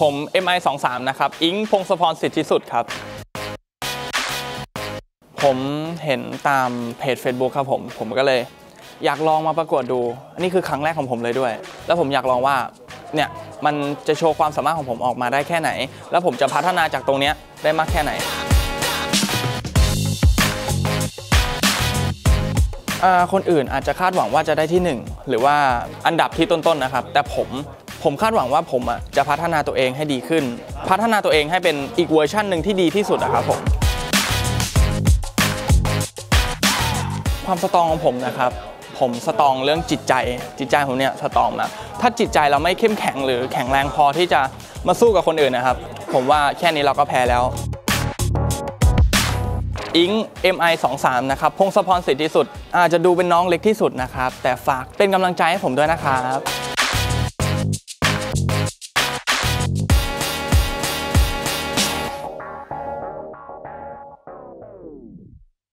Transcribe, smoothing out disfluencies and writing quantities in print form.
ผม MI23 นะครับอิงพงศพรสิทธิสุดครับผมเห็นตามเพจ Facebook ครับผมก็เลยอยากลองมาประกวดดูอันนี้คือครั้งแรกของผมเลยด้วยแล้วผมอยากลองว่าเนี่ยมันจะโชว์ความสามารถของผมออกมาได้แค่ไหนแล้วผมจะพัฒนาจากตรงนี้ได้มากแค่ไหนคนอื่นอาจจะคาดหวังว่าจะได้ที่1หรือว่าอันดับที่ต้นๆนะครับแต่ผมคาดหวังว่าผมจะพัฒนาตัวเองให้ดีขึ้นพัฒนาตัวเองให้เป็นอีกเวอร์ชันหนึ่งที่ดีที่สุดนะครับความสตรองของผมนะครับผมสตรองเรื่องจิตใจผมเนี่ยสตรองนะถ้าจิตใจเราไม่เข้มแข็งหรือแข็งแรงพอที่จะมาสู้กับคนอื่นนะครับผมว่าแค่นี้เราก็แพ้แล้วอิง MI23 นะครับพงศพรสิทธิสุดอาจจะดูเป็นน้องเล็กที่สุดนะครับแต่ฝากเป็นกำลังใจให้ผมด้วยนะครับ